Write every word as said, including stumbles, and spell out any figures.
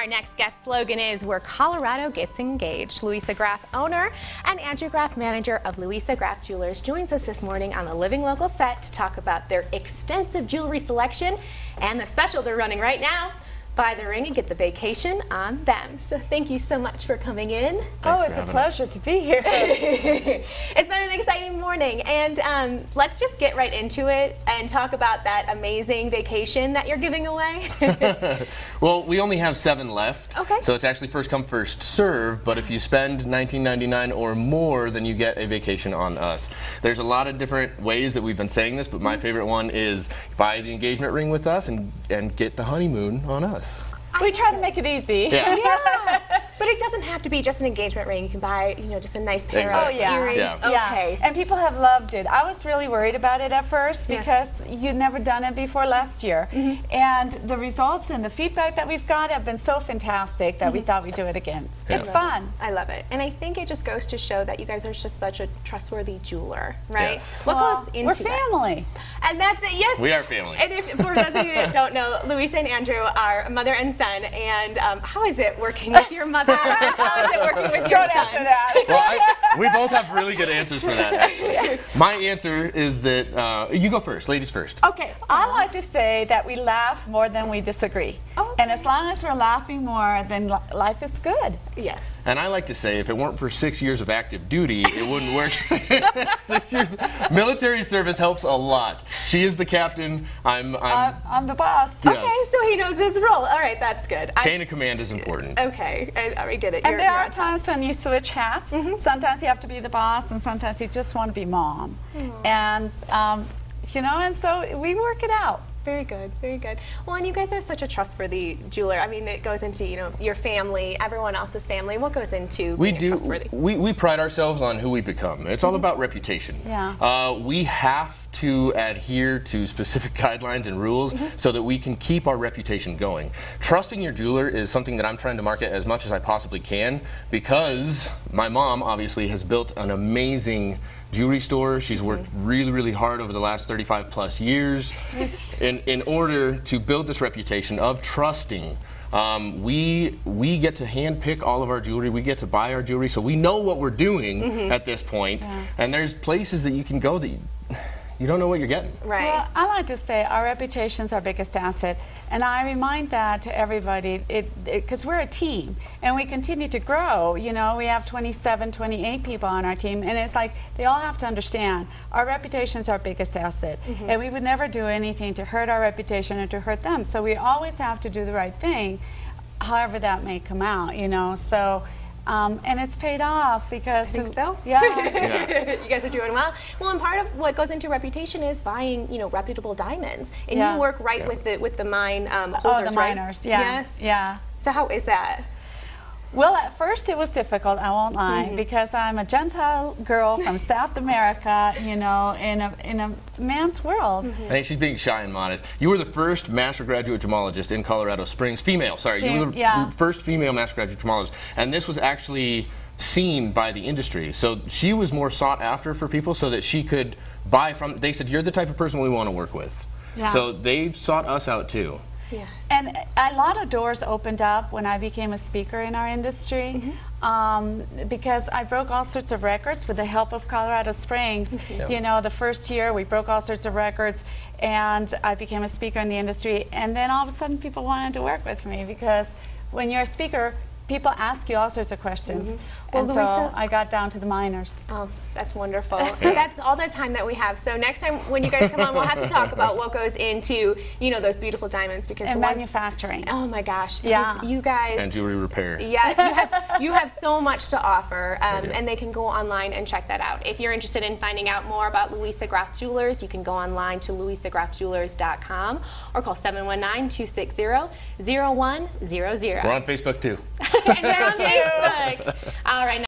Our next guest slogan is "Where Colorado Gets Engaged." Louisa Graff, owner, and Andrew Graff, manager of Louisa Graff Jewelers, joins us this morning on the Living Local set to talk about their extensive jewelry selection and the special they're running right now. Buy the ring and get the vacation on them. So thank you so much for coming in. Thanks oh, it's a pleasure us. to be here. It's been an exciting morning, and um, let's just get right into it and talk about that amazing vacation that you're giving away. Well, we only have seven left, okay. So it's actually first come, first serve, but if you spend nineteen ninety-nine or more, then you get a vacation on us. There's a lot of different ways that we've been saying this, but my favorite one is buy the engagement ring with us and, and get the honeymoon on us. We try to make it easy. Yeah. Yeah. But it doesn't have to be just an engagement ring. You can buy, you know, just a nice pair exactly. of oh, yeah. earrings. Yeah. Okay. Yeah. And people have loved it. I was really worried about it at first Yeah. because you'd never done it before last year. Mm-hmm. And the results and the feedback that we've got have been so fantastic that mm-hmm. we thought we'd do it again. Yeah. It's fun. I love it. And I think it just goes to show that you guys are just such a trustworthy jeweler, right? Yes. What well, goes into We're family. That? And that's it, yes. We are family. And if, for those of you that don't know, Louisa and Andrew are mother and son. And um, how is it working with your mother? How is it working with your Don't son? answer that. Well, I, we both have really good answers for that, actually. My answer is that, uh, you go first, ladies first. Okay, I like to say that we laugh more than we disagree. Okay. And as long as we're laughing more, then li life is good. Yes. And I like to say, if it weren't for six years of active duty, it wouldn't work. Six years. Military service helps a lot. She is the captain. I'm. I'm, Uh, I'm the boss. Yes. Okay, so he knows his role. All right, that's good. Chain I, of command is important. okay, I, I get it. And You're, there you're are on top. times when you switch hats. Mm-hmm. Sometimes you have to be the boss, and sometimes you just want to be mom. Aww. And, um, you know, and so we work it out. Very good, very good. Well, and you guys are such a trustworthy jeweler. I mean, it goes into, you know, your family, everyone else's family. What goes into We being do. trustworthy? We, we pride ourselves on who we become. It's all Mm-hmm. about reputation. Yeah. Uh, we have to adhere to specific guidelines and rules mm-hmm. so that we can keep our reputation going. Trusting your jeweler is something that I'm trying to market as much as I possibly can because my mom obviously has built an amazing jewelry store. She's worked really, really hard over the last thirty-five plus years in, in order to build this reputation of trusting. Um, we we get to hand pick all of our jewelry. We get to buy our jewelry, so we know what we're doing mm-hmm. at this point. Yeah. And there's places that you can go that you, you don't know what you're getting. Right. Well, I like to say our reputation's our biggest asset, and I remind that to everybody. It because we're a team, and we continue to grow. You know, we have twenty-seven, twenty-eight people on our team, and it's like they all have to understand our reputation's our biggest asset, mm-hmm. and we would never do anything to hurt our reputation or to hurt them. So we always have to do the right thing, however that may come out. You know, so. Um, and it's paid off because I think so. Yeah. Yeah. You guys are doing well. Well, and part of what goes into reputation is buying, you know, reputable diamonds. And Yeah. you work right Yeah. with the with the mine um, holders, Oh, the right? miners. Yeah. Yes. Yeah. So how is that? Well, at first it was difficult, I won't lie, mm-hmm. because I'm a Gentile girl from South America, you know, in a in a man's world. Mm-hmm. I think she's being shy and modest. You were the first master graduate gemologist in Colorado Springs, female, sorry. Fem you were the yeah. first female master graduate gemologist. And this was actually seen by the industry. So she was more sought after for people so that she could buy from, they said, you're the type of person we want to work with. Yeah. So they've sought us out too. Yes. And a lot of doors opened up when I became a speaker in our industry, mm-hmm. um, because I broke all sorts of records with the help of Colorado Springs. Mm-hmm. Yeah. You know, the first year we broke all sorts of records, and I became a speaker in the industry. And then all of a sudden people wanted to work with me because when you're a speaker, people ask you all sorts of questions. Mm-hmm. Well, and Louisa, so I got down to the miners. Oh, that's wonderful. And that's all the time that we have. So next time when you guys come on, we'll have to talk about what goes into, you know, those beautiful diamonds because and the ones, manufacturing. oh my gosh. Yeah. You guys. And jewelry repair. Yes, you have, you have so much to offer, um, Yeah. and they can go online and check that out. If you're interested in finding out more about Louisa Graff Jewelers, you can go online to louisa graff jewelers dot com or call seven one nine, two six zero, zero one zero zero. We're on Facebook too. And they're on Facebook. All right.